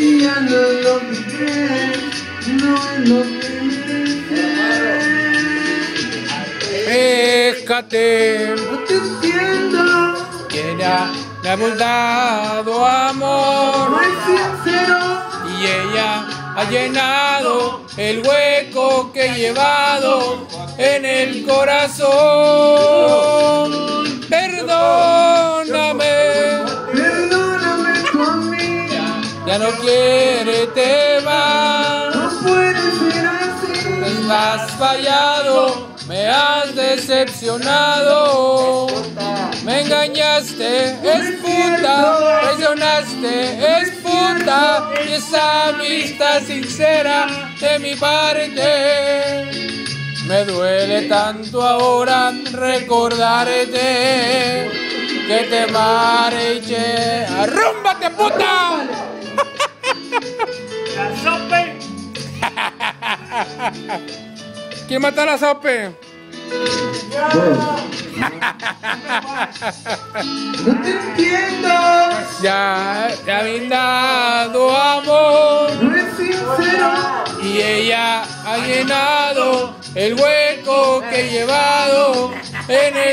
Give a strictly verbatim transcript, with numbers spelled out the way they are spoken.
Y ya no es lo que crees, no es lo que mereces. Fíjate, No te entiendo, que ella me ha dado amor. no es sincero. Y ella ha llenado el hueco que he llevado en el corazón. Perdóname, Perdóname por mí, ya no quiere te vas. no puede ser así. Me has fallado, me has decepcionado. Me engañaste, es puta, traicionaste, es puta. Y esa amistad sincera de mi parte me duele tanto ahora recordarte que te marché. ¡Arrúmbate, puta! La sope. ¿Quién mata a la sope? No te entiendo, Ya, ya me han dado amor. no es sincero. Y ella ha llenado el hueco que he llevado en